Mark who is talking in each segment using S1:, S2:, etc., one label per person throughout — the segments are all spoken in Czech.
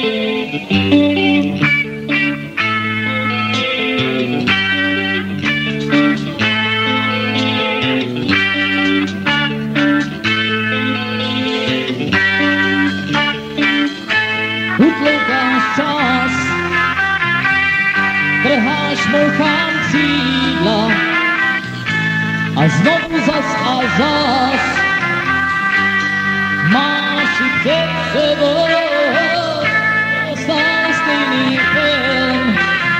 S1: Utloukáš čas, trháš mouchám křídla a znovu zas a zas máš i před sebou stále stejný film,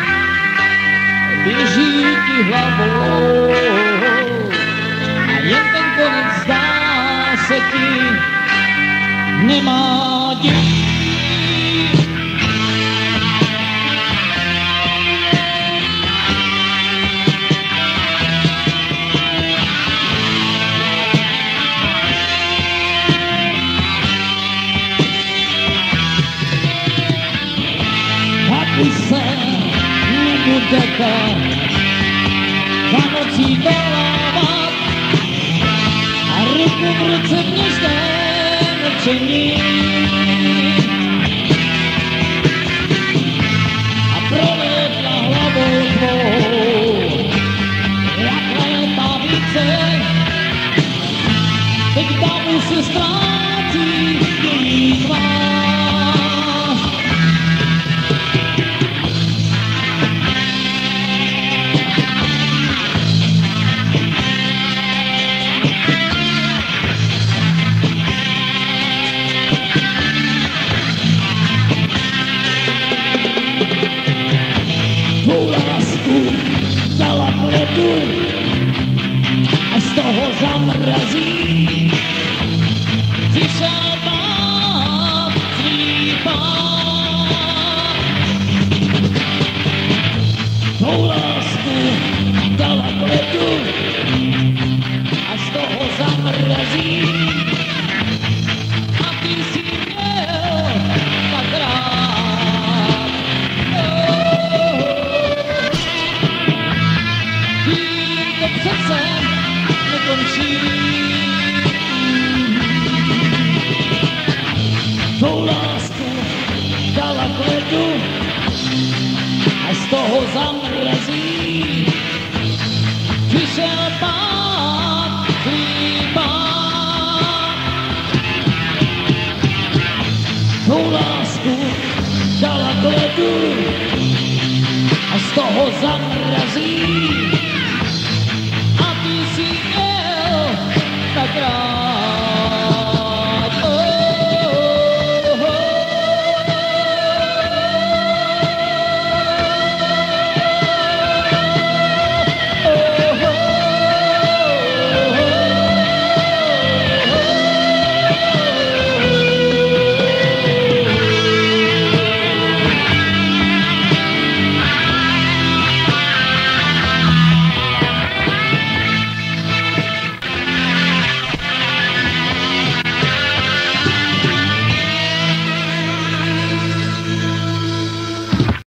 S1: běží ti hlavou a jen ten konec zdá se ti nemá dět. Už se nebudete za nocí dolávat a ruku v ruce v něžném mlčení a prolet na hlavou tvou jak létá více, teď davu se ztrácí její tvář. Dala k ledu a z toho zamrazí. Přišel pán tvý pán. Tou lásku dala k ledu a z toho zamrazí. A ty si měl tak rád. Přece nekončí. Tou lásku dala k ledu a z toho zamrazí. Přišel pán chlíba. Tou lásku dala k ledu a z toho zamrazí.